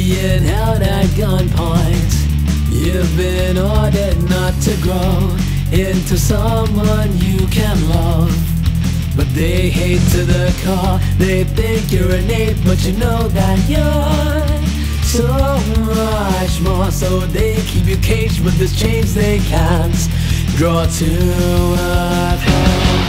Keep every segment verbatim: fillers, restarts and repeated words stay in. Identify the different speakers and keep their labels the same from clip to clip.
Speaker 1: being held at gunpoint. You've been ordered not to grow into someone you can love. But they hate to the core. They think you're innate, but you know that you're so much more. So they keep you caged with this chains they can't draw to a close.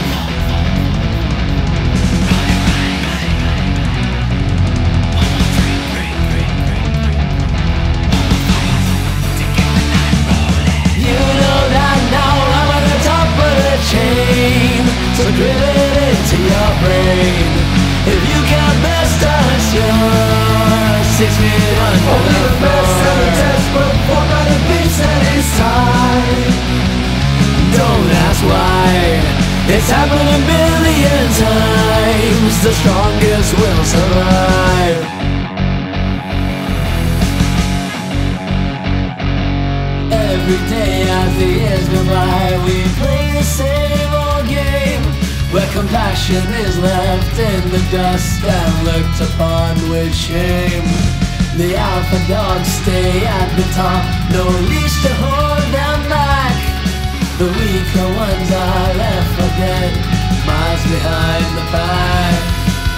Speaker 1: So drill it into your brain. If you can't best us, you're six feet under. Only the best and the desperate for by the beats that is time. Don't ask why. It's happened a million times. The strongest will survive. Every day as the years go by, we play the same old game, where compassion is left in the dust and looked upon with shame. The alpha dogs stay at the top, no leash to hold them back. The weaker ones are left for dead, miles behind the pack.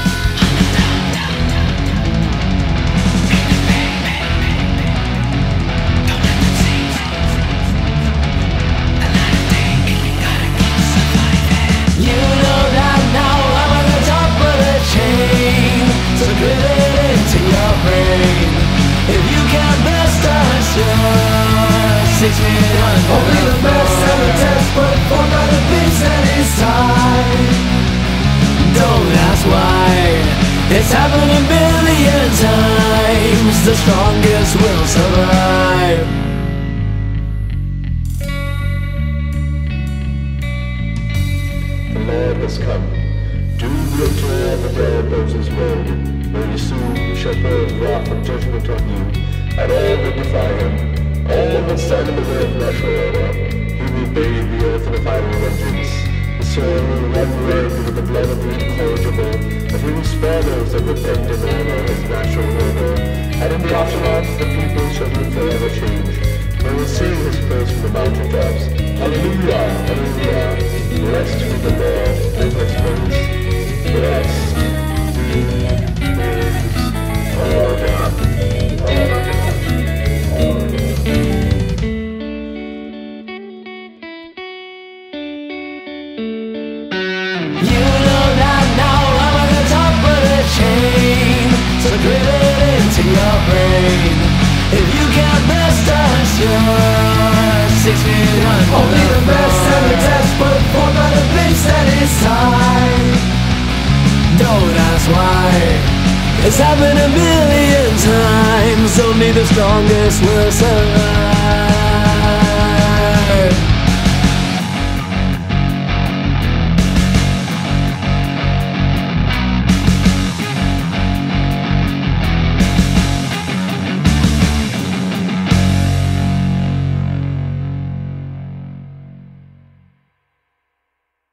Speaker 1: So drill it into your brain. If you can't best us, you're six feet under. Only the best and the desperate for by the beats that is time. Don't ask why. It's happened a million times. The strongest will survive.
Speaker 2: The Lord has come. Do the toil of the day of Moses' road, very soon shall pour his wrath and judgment on you, and all that defy him, all that stand in the way of natural order. He will bathe the earth in a fiery vengeance. The soil will run red with the blood of the incorrigible, and he will spare those that repent in honor his natural order. And in the afterlife the people shall be forever changed. They will sing his praise from the mountaintops. Hallelujah, hallelujah, blessed be the Lord, and his praise. Blessed be his order, order, order.
Speaker 1: You know that now I'm at the top of the chain. So drill it into your brain. If you can't best us, you're six feet under.
Speaker 2: Only the best and the desperate for by the beats that is time.
Speaker 1: Don't ask why. It's happened a million times. Only the strongest will survive.